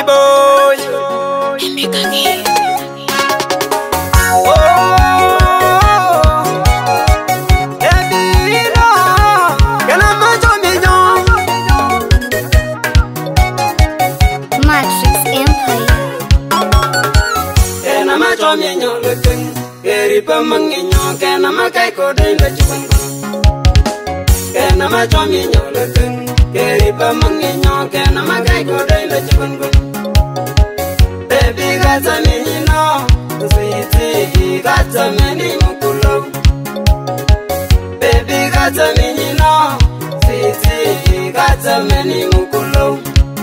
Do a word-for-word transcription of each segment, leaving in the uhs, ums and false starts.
boy. Ripa manginyo kena makai kodai la chukun kena machomi nyolakun ripa manginyo kena makai kodai la chukun baby gata minino sweetie gata meni mukulo baby gata minino sweetie gata meni mukulo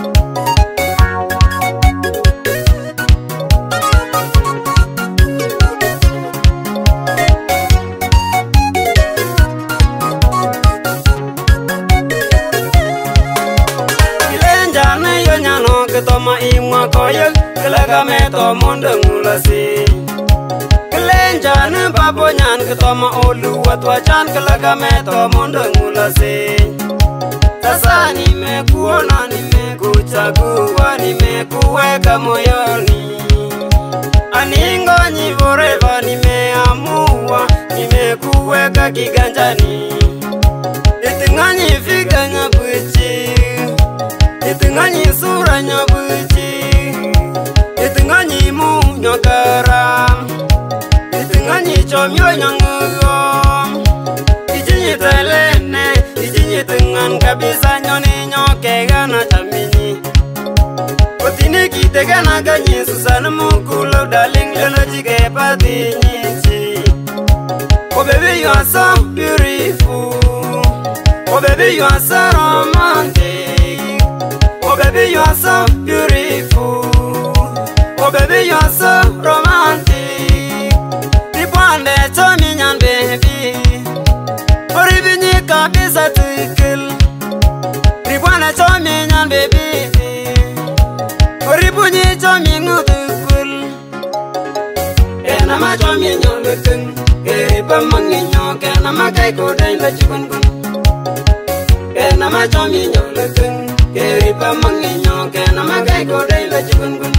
Toma imwa koyek kelaga meto monde ngulasi kelenja ne babo nyan ketoma olu watwa chan kelaga meto monde ngulasi sasa nimekuona nimekuchagua nimekuweka moyoni aningonyi forever nimeamua nimekuweka kiganjani itinganyi figa nyabuchi itinganyi sura nyabuchi itinganyi mu nyakara itinganyi chomyo nyangugo ijinyi telene ijinyi tingan kabisa nyoni nyoke gana chamini kotini kite gana ganyi susana mukulo darling lelo jike pati nyichi oh baby you are so beautiful oh baby you are so romantic oh baby you are so beautiful oh baby you are so romantic Ripwande chomi nyan baby Oribinyi kabisa tukil Ripwande chomi nyan baby Oribunyi chomi ngutukul Kena ma chomi nyan lukung Keripa manginyo kena ma kai kodai la chukun Kena ma chomi nyan lukung Keripa manginyo kena makai kodai la chukun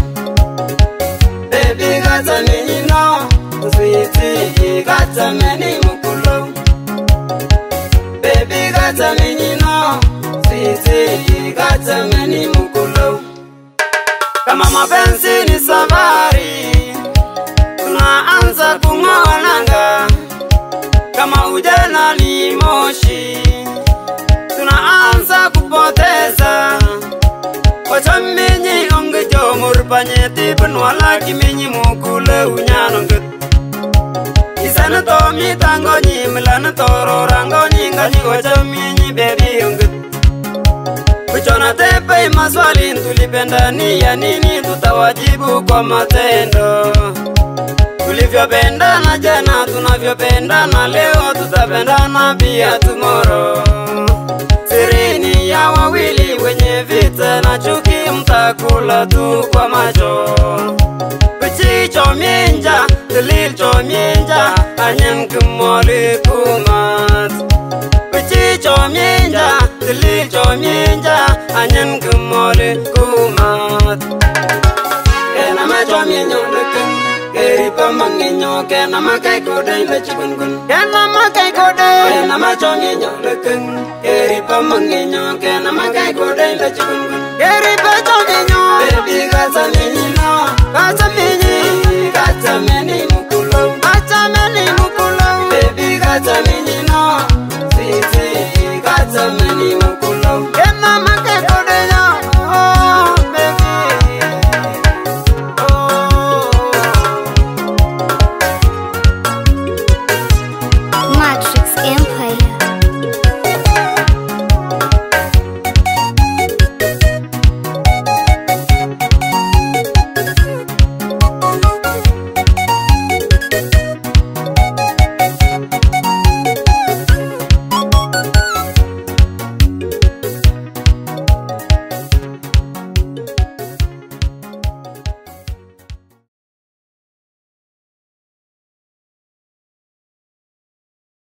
baby gata minino sweetie gata meni mukulo baby gata minino sweetie gata meni mukulo kama mapenzi ni safari tunaanza kung'oananga kama ujana ni moshi tunaanza kupoteza wacha minyi onge jomur panyeti benwala kiminyi mukule unyano ngut isana to mi tango nyi milana toro rango nyi ngani wacha minyi baby ongut kuchona tepe maswali tulipenda ni ya nini tutawajibu kwa matendo tulivyopendana jana tunavyopendana leo tutapendana pia tomorrow sirini ya wawili wenye vita na chuki mtakula tu kwa macho Kuchicho minja, tililcho minja, anyen kumoli kumat Kuchicho minja, tililcho minja, anyen kumoli kumat Kena macho minyo lukun Keripa manginyo kena makai kodai la chukun Kena makai kodai Kena macho minyo lukun Keripa manginyo kena makai kodai la chukun Keripa